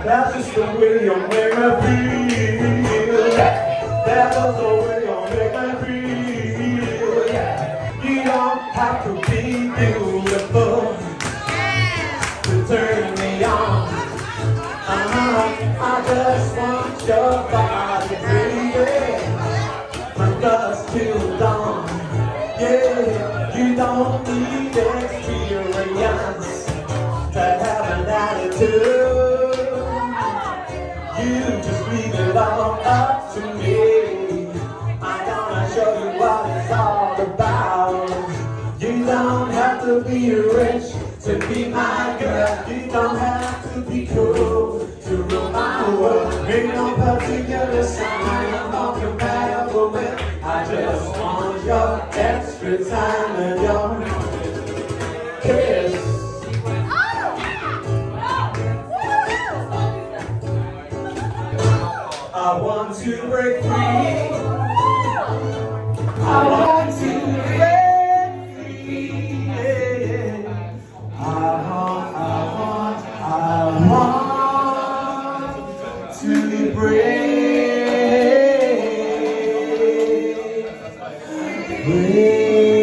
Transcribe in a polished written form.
That's just the way you make me feel. That was the way you make me feel. You don't have to be beautiful to turn me on. I just want your body, baby, from dusk till dawn. Yeah, you don't need experience to have an attitude. You just leave it all up to me. I'm gonna show you what it's all about. You don't have to be rich to be my girl. You don't have to be cool to rule my world. Ain't no particular sign I'm not compatible with. I just want your extra time and your kiss. I want to break free. I want to break free. Yeah. I want to break free.